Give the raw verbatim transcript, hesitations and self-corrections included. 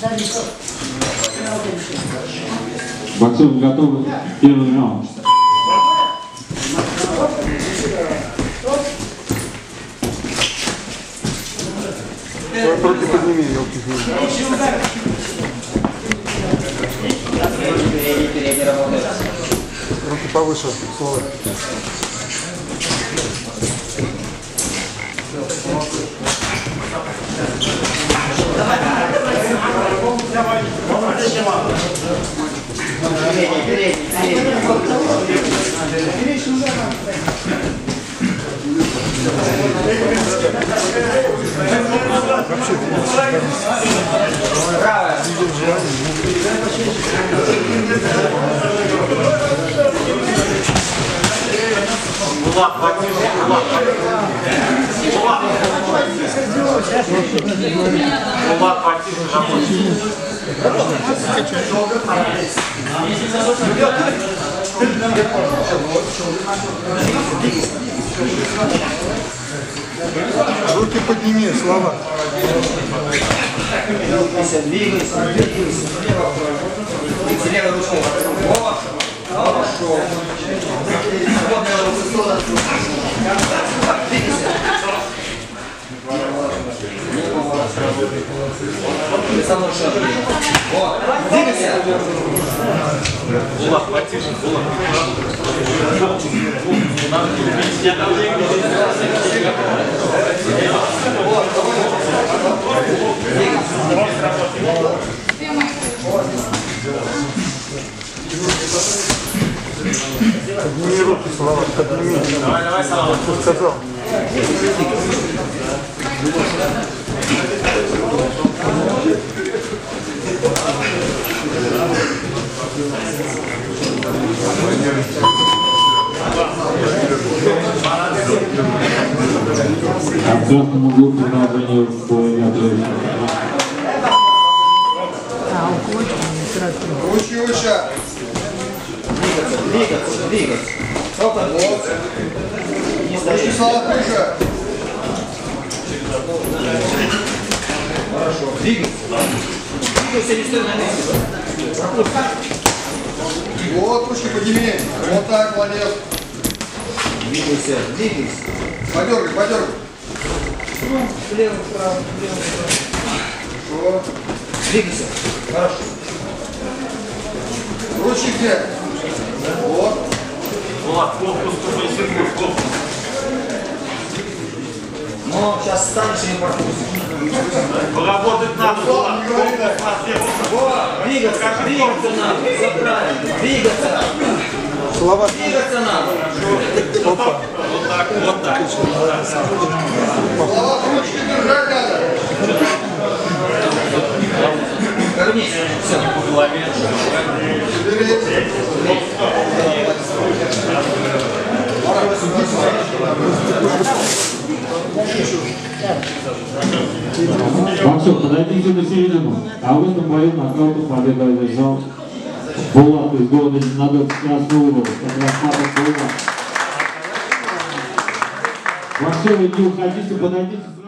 Боксеры готовы к первому раунду. Руки подними, елки. Руки повыше, слово. Влад, потише, Влад, Влад. Влад, потише, работай. Руки подними, Слава. Двигайся, двигайся, двигайся. Двигайся левой ручкой. Хорошо. Свободная рука в сторону. Двигайся. Со мной шаг. Вот. Двигайся. Влад, потише, Влад. Подними руки, Слава, подними. Давай, давай, Слава. Что сказал? А в красном углу продолжение боя отрезка. Руки выше. Двигаться, двигаться. Вот. Руки, Слава, выше. Хорошо. Двигайся. Двигайся, не стой на месте. Вот, ручки подними. Вот так, молодец. Двигайся, двигайся. Подергай, подергай. Влево, вправо, влево, вправо. Хорошо. Двигайся. Хорошо. Ручки где? Вот. Влад, корпус, секунд, корпус. Ну, сейчас встанешь и не пропустишь. Поработать надо, Влад. Корпус на сердце. Вот, двигаться, двигаться надо. Все правильно. Двигаться. Слова. Двигаться надо. Опа. Вот так, вот так. Слова, ручки держать надо. Вернись. Все. По голове. Боксер, подойдите на середину. А в этом бою нокаутом победу одержал Булат из города Зеленогорск, Красный угол. Боксеры, не уходите, подойдите.